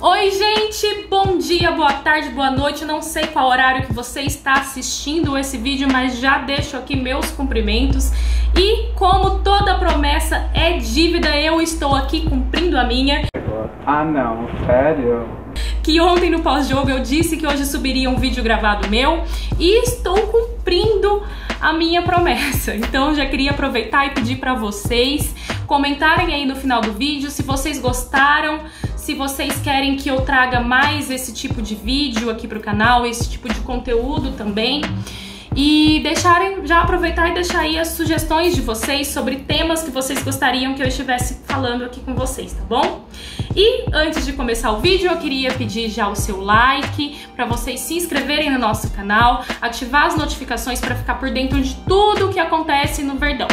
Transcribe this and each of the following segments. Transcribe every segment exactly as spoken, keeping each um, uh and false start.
Oi gente, bom dia, boa tarde, boa noite, não sei qual horário que você está assistindo esse vídeo, mas já deixo aqui meus cumprimentos. E como toda promessa é dívida, eu estou aqui cumprindo a minha. Ah não, sério? Que ontem no pós-jogo eu disse que hoje subiria um vídeo gravado meu e estou cumprindo a minha promessa. Então já queria aproveitar e pedir para vocês comentarem aí no final do vídeo se vocês gostaram, se vocês querem que eu traga mais esse tipo de vídeo aqui pro canal, esse tipo de conteúdo também. E deixarem, já aproveitar e deixar aí as sugestões de vocês sobre temas que vocês gostariam que eu estivesse falando aqui com vocês, tá bom? E antes de começar o vídeo, eu queria pedir já o seu like, para vocês se inscreverem no nosso canal, ativar as notificações para ficar por dentro de tudo o que acontece no Verdão.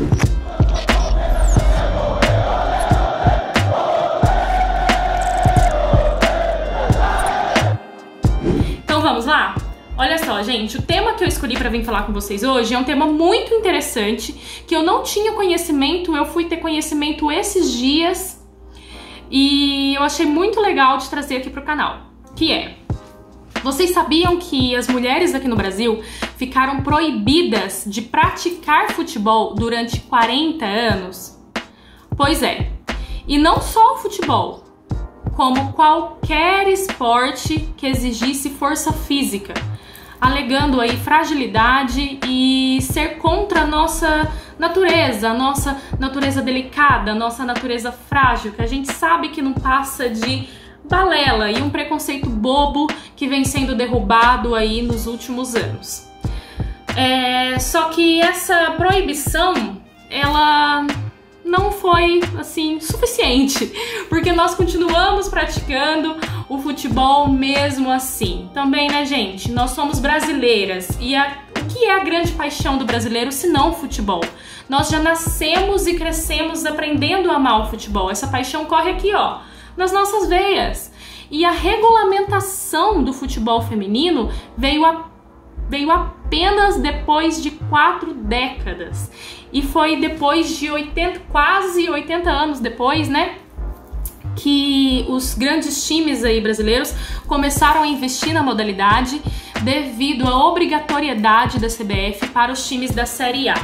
Então vamos lá? Olha só, gente, o tema que eu escolhi para vir falar com vocês hoje é um tema muito interessante, que eu não tinha conhecimento, eu fui ter conhecimento esses dias e eu achei muito legal de trazer aqui pro canal, que é: vocês sabiam que as mulheres aqui no Brasil ficaram proibidas de praticar futebol durante quarenta anos? Pois é, e não só o futebol, como qualquer esporte que exigisse força física, alegando aí fragilidade e ser contra a nossa natureza, a nossa natureza delicada, a nossa natureza frágil, que a gente sabe que não passa de balela e um preconceito bobo que vem sendo derrubado aí nos últimos anos. É, só que essa proibição, ela não foi, assim, suficiente, porque nós continuamos praticando o futebol mesmo assim. Também, né, gente? Nós somos brasileiras e a, o que é a grande paixão do brasileiro se não o futebol? Nós já nascemos e crescemos aprendendo a amar o futebol. Essa paixão corre aqui, ó, nas nossas veias. E a regulamentação do futebol feminino veio a veio apenas depois de quatro décadas. E foi depois de oitenta, quase oitenta anos depois, né, que os grandes times aí brasileiros começaram a investir na modalidade devido à obrigatoriedade da C B F para os times da Série A.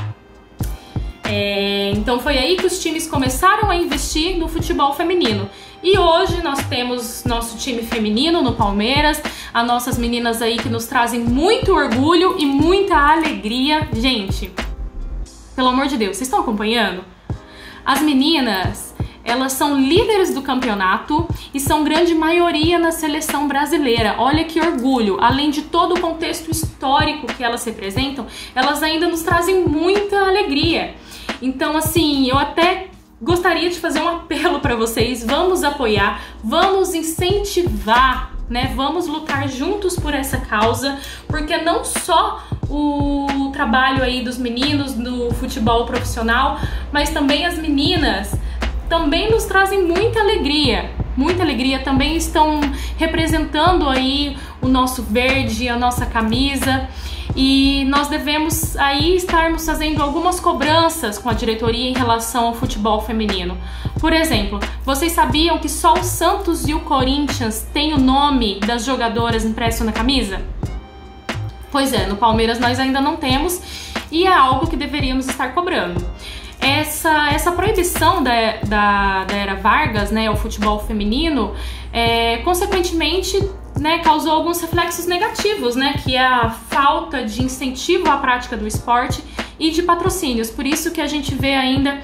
É, então foi aí que os times começaram a investir no futebol feminino. E hoje nós temos nosso time feminino no Palmeiras, as nossas meninas aí que nos trazem muito orgulho e muita alegria. Gente, pelo amor de Deus, vocês estão acompanhando? As meninas, elas são líderes do campeonato e são grande maioria na seleção brasileira. Olha que orgulho! Além de todo o contexto histórico que elas representam, elas ainda nos trazem muita alegria. Então, assim, eu até gostaria de fazer um apelo para vocês. Vamos apoiar, vamos incentivar, né? Vamos lutar juntos por essa causa, porque não só o trabalho aí dos meninos do futebol profissional, mas também as meninas também nos trazem muita alegria. Muita alegria, também estão representando aí o nosso verde, a nossa camisa. E nós devemos aí estarmos fazendo algumas cobranças com a diretoria em relação ao futebol feminino. Por exemplo, vocês sabiam que só o Santos e o Corinthians têm o nome das jogadoras impresso na camisa? Pois é, no Palmeiras nós ainda não temos e é algo que deveríamos estar cobrando. Essa, essa proibição da, da, da era Vargas, né, ao futebol feminino, é, consequentemente, né, causou alguns reflexos negativos, né, que é a falta de incentivo à prática do esporte e de patrocínios. Por isso que a gente vê ainda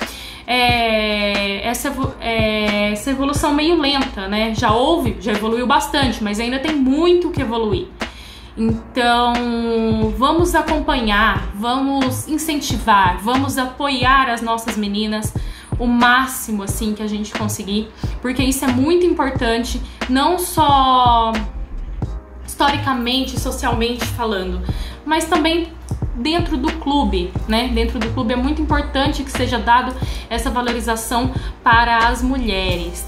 é, essa, é, essa evolução meio lenta, né? Já houve, já evoluiu bastante, mas ainda tem muito que evoluir. Então, vamos acompanhar, vamos incentivar, vamos apoiar as nossas meninas o máximo assim que a gente conseguir, porque isso é muito importante, não só historicamente, socialmente falando, mas também dentro do clube, né? Dentro do clube é muito importante que seja dado essa valorização para as mulheres.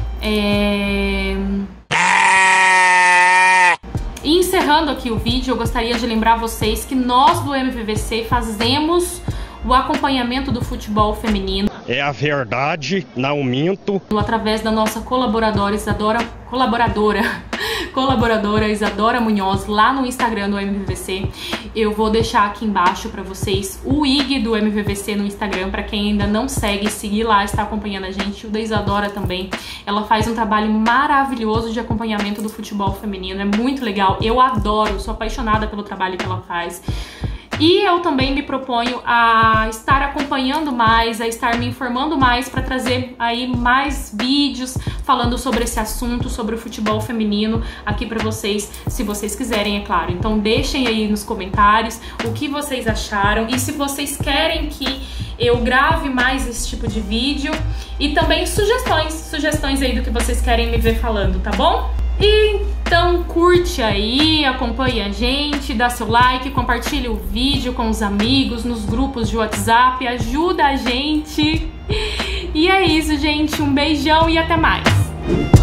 É... E encerrando aqui o vídeo, eu gostaria de lembrar vocês que nós do M V V C fazemos o acompanhamento do futebol feminino. é a verdade, não minto. Através da nossa colaboradora Isadora, colaboradora, colaboradora Isadora Munhoz, lá no Instagram do M V V C. Eu vou deixar aqui embaixo para vocês o I G do M V V C no Instagram, para quem ainda não segue, seguir lá, está acompanhando a gente. O da Isadora também. Ela faz um trabalho maravilhoso de acompanhamento do futebol feminino, é muito legal. Eu adoro, sou apaixonada pelo trabalho que ela faz. E eu também me proponho a estar acompanhando mais, a estar me informando mais para trazer aí mais vídeos falando sobre esse assunto, sobre o futebol feminino aqui para vocês, se vocês quiserem, é claro. Então deixem aí nos comentários o que vocês acharam e se vocês querem que eu grave mais esse tipo de vídeo e também sugestões, sugestões aí do que vocês querem me ver falando, tá bom? Então curte aí, acompanhe a gente, dá seu like, compartilha o vídeo com os amigos, nos grupos de WhatsApp, ajuda a gente. E é isso, gente, um beijão e até mais!